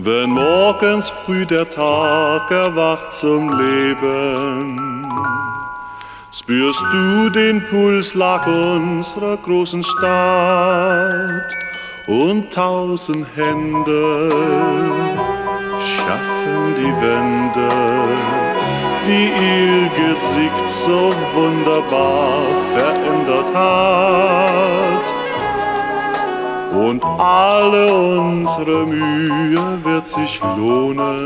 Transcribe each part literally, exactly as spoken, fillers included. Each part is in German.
Wenn morgens früh der Tag erwacht zum Leben, spürst du den Pulsschlag unserer großen Stadt und tausend Hände schaffen die Wände, die ihr Gesicht so wunderbar verändert hat. Und alle unsere Mühe wird sich lohnen.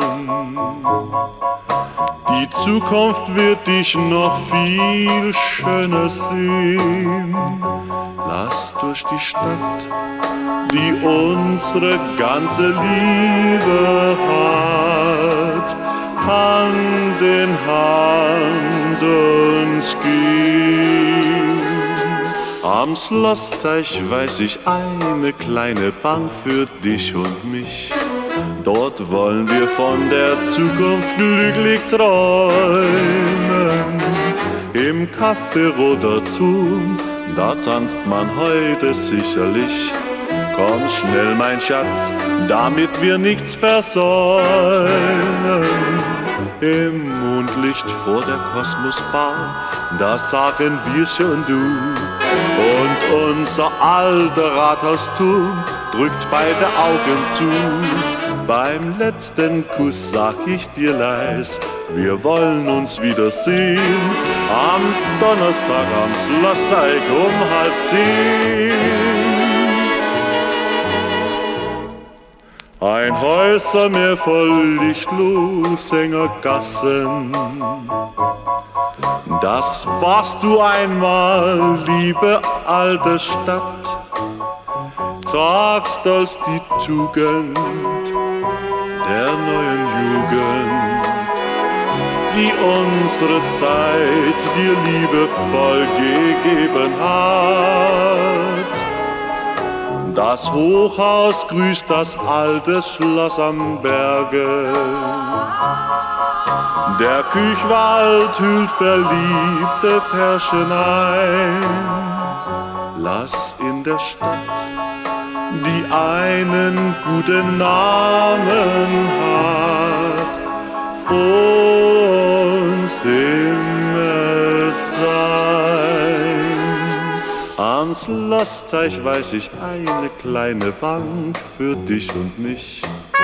Die Zukunft wird dich noch viel schöner sehen. Lass durch die Stadt, die unsere ganze Liebe hat, Hand in Hand uns gehen. Am Schlossteich weiß ich eine kleine Bank für dich und mich. Dort wollen wir von der Zukunft glücklich träumen. Im Café Roter Turm, da tanzt man heute sicherlich. Komm schnell, mein Schatz, damit wir nichts versäumen. Im Mondlicht vor der Kosmosbar, da sagen wir schon du. Und unser alter Rathausturm drückt beide Augen zu. Beim letzten Kuss sag ich dir leis, wir wollen uns wiedersehen. Am Donnerstag am Schlossteig um halb zehn. Ein Häusermeer voll lichtloser Gassen. Das warst du einmal, liebe alte Stadt. Trag stolz die Tugend der neuen Jugend, die unsere Zeit dir liebevoll gegeben hat. Das Hochhaus grüßt das alte Schloss am Berge. Der Küchwald hüllt verliebte Pärchen ein. Lass in der Stadt, die einen guten Namen hat, froh uns immer sein. Am Schlossteich weiß ich eine kleine Bank für dich und mich.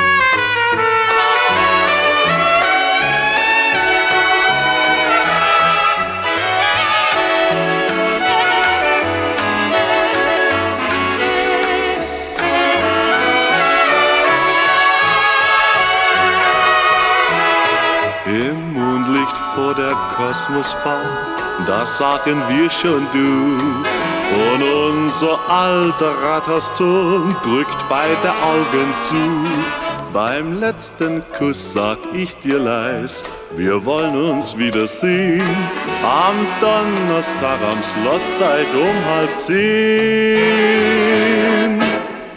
Im Mondlicht vor der Kosmosbar, da sagen wir schon du. Und unser alter Rathausturm drückt beide Augen zu. Beim letzten Kuss sag ich dir leis, wir wollen uns wiedersehen. Am Donnerstag am Schlosssteig um halb zehn.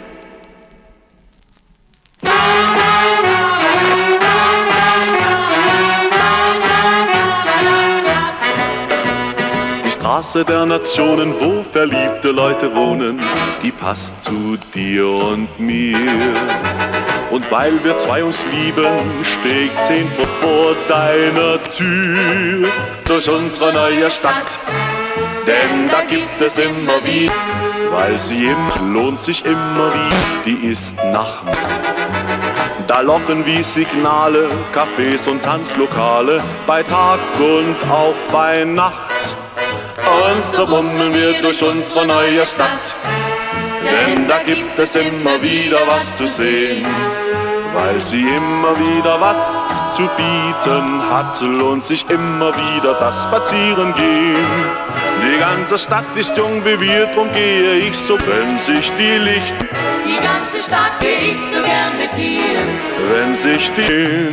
Die Straße der Nationen, wo verliebte Leute wohnen, die passt zu dir und mir. Und weil wir zwei uns lieben, steh ich zehn Fuß vor deiner Tür. Durch unsere neue Stadt, denn da gibt es immer wieder, weil sie immer lohnt sich immer wieder, die ist Nacht. Da locken wie Signale, Cafés und Tanzlokale, bei Tag und auch bei Nacht. Und so bummeln wir durch unsere neue Stadt, denn da gibt es immer wieder was zu sehen. Weil sie immer wieder was zu bieten hat, lohnt sich immer wieder das Spazierengehen. Die ganze Stadt ist jung wie wir, drum gehe ich so, wenn sich die Lichter. Die ganze Stadt geh ich so gern mit dir, wenn sich die.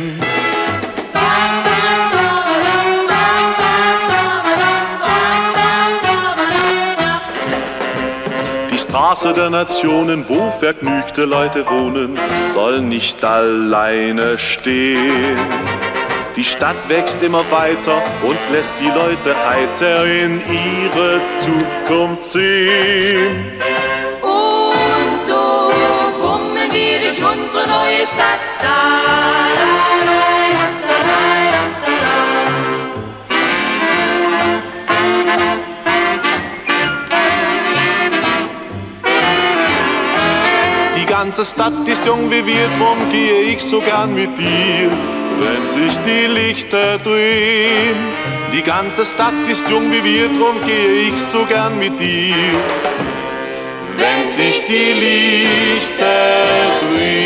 Die Straße der Nationen, wo vergnügte Leute wohnen, soll nicht alleine stehen. Die Stadt wächst immer weiter und lässt die Leute heiter in ihre Zukunft sehen. Und so bummeln wir durch unsere neue die Stadt. Da, da, da, da, da, da, da. Die ganze Stadt ist jung wie wir, drum gehe ich so gern mit dir, wenn sich die Lichter drehen. Die ganze Stadt ist jung wie wir, drum gehe ich so gern mit dir, wenn sich die Lichter drehen.